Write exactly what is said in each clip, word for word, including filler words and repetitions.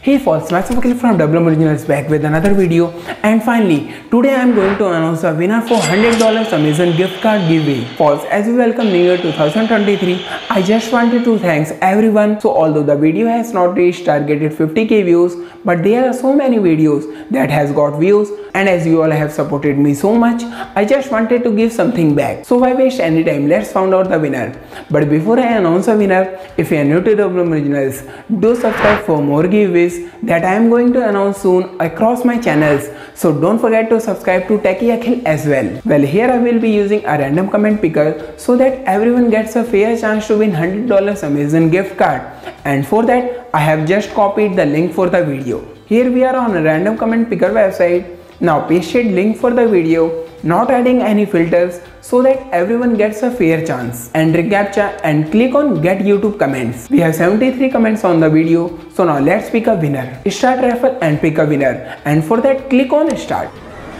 Hey folks, myself Akhil from W M Originals back with another video, and finally today I am going to announce a winner for one hundred dollars Amazon gift card giveaway. Folks, as we welcome New Year two thousand twenty-three, I just wanted to thank everyone. So although the video has not reached targeted fifty K views, but there are so many videos that has got views, and as you all have supported me so much, I just wanted to give something back. So why waste any time, let's find out the winner. But before I announce a winner, if you are new to W M Originals, do subscribe for more giveaways that I am going to announce soon across my channels. So don't forget to subscribe to Techie Akhil as well. Well, here I will be using a random comment picker so that everyone gets a fair chance to win one hundred dollars Amazon gift card. And for that, I have just copied the link for the video. Here we are on a random comment picker website. Now pasted link for the video, not adding any filters, so that everyone gets a fair chance. Enter CAPTCHA and click on get YouTube comments. We have seventy-three comments on the video, so now let's pick a winner. Start raffle and pick a winner, and for that click on start.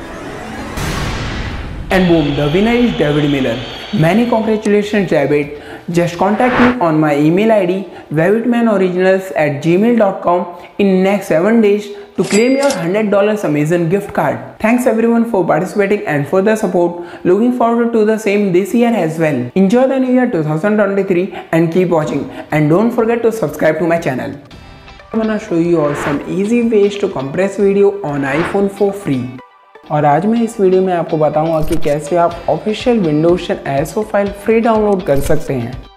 And boom, the winner is David Miller. Many congratulations, David. Just contact me on my email I D davidmanoriginals at gmail dot com in next seven days to claim your one hundred dollars Amazon gift card. Thanks everyone for participating and for the support. Looking forward to the same this year as well. Enjoy the new year two thousand twenty-three and keep watching, and don't forget to subscribe to my channel. I'm gonna show you all some easy ways to compress video on iPhone for free. और आज मैं इस video में आपको बताऊंगा कि कैसे आप official Windows ten I S O file free download कर सकते हैं।